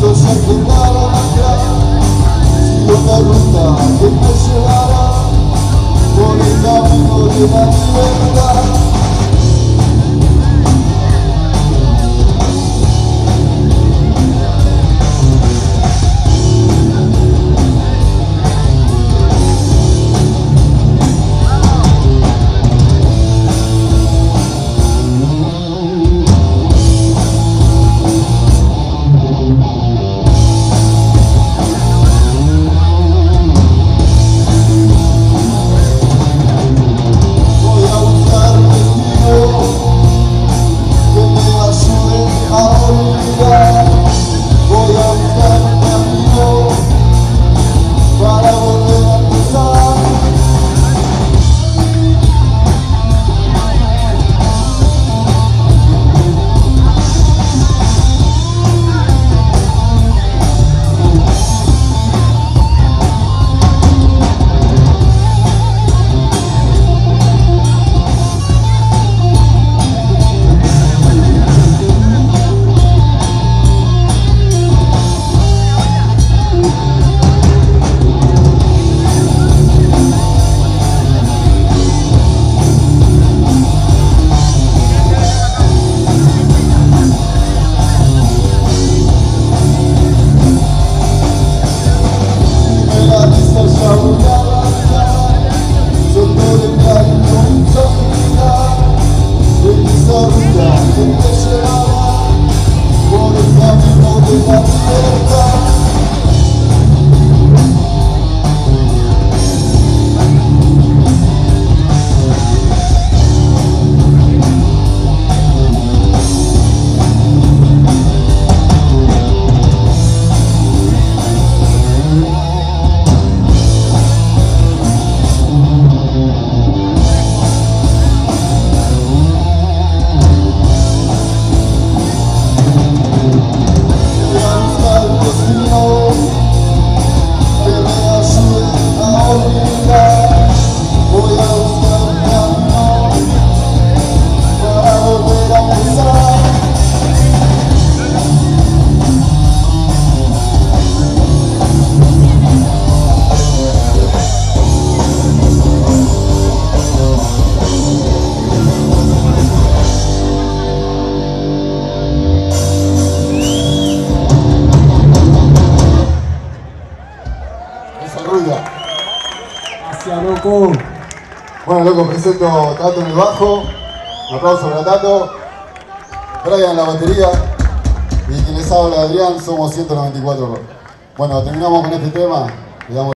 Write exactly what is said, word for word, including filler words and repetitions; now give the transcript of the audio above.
yo sé que nada atrás, sigo la ruta que me llevará por el camino de la libertad. Gracias, loco. Bueno, loco, presento a Tato en el bajo, un aplauso para Tato, Brian en la batería y quien les habla, Adrián, somos ciento noventa y cuatro. Bueno, terminamos con este tema. Le damos